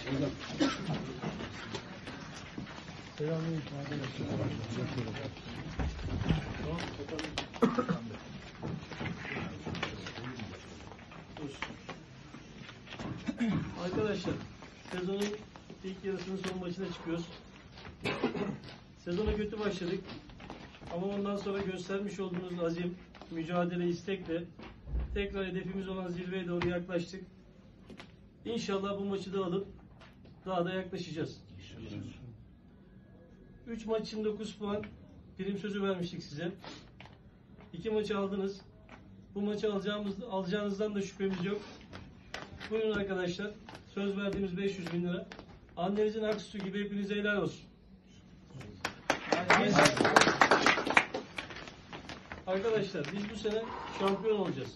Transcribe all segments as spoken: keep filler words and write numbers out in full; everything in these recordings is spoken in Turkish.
Selamünaleyküm arkadaşlar. Arkadaşlar, sezonun ilk yarısının son maçına çıkıyoruz. Sezona kötü başladık. Ama ondan sonra göstermiş olduğunuz azim, mücadele, istekle tekrar hedefimiz olan zirveye doğru yaklaştık. İnşallah bu maçı da alıp daha da yaklaşacağız. üç maç için dokuz puan prim sözü vermiştik size. iki maçı aldınız. Bu maçı alacağımız, alacağınızdan da şüphemiz yok. Buyurun arkadaşlar. Söz verdiğimiz beş yüz bin lira. Annenizin ak sütü gibi hepinize helal olsun. Biz, arkadaşlar biz bu sene şampiyon olacağız.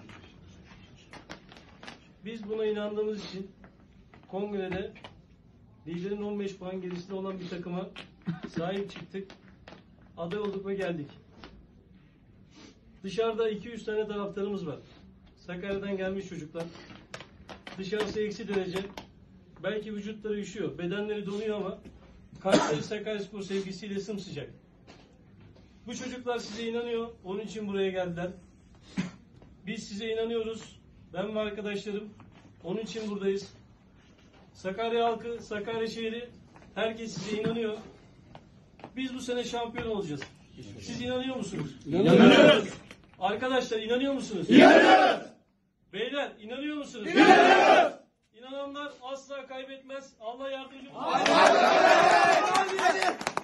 Biz buna inandığımız için kongrede liderin on beş puan gerisinde olan bir takıma sahip çıktık. Aday olduk ve geldik. Dışarıda iki yüz tane taraftarımız var. Sakarya'dan gelmiş çocuklar. Dışarısı eksi derece. Belki vücutları üşüyor, bedenleri donuyor ama kalpleri Sakaryaspor sevgisiyle sımsıcak. Bu çocuklar size inanıyor, onun için buraya geldiler. Biz size inanıyoruz. Ben ve arkadaşlarım onun için buradayız. Sakarya halkı, Sakarya şehri, herkes size inanıyor. Biz bu sene şampiyon olacağız. Siz inanıyor musunuz? İnanıyoruz. Arkadaşlar inanıyor musunuz? İnanıyoruz. Beyler inanıyor musunuz? İnanıyoruz. İnananlar asla kaybetmez. Allah yardımcımız olsun. Hadi.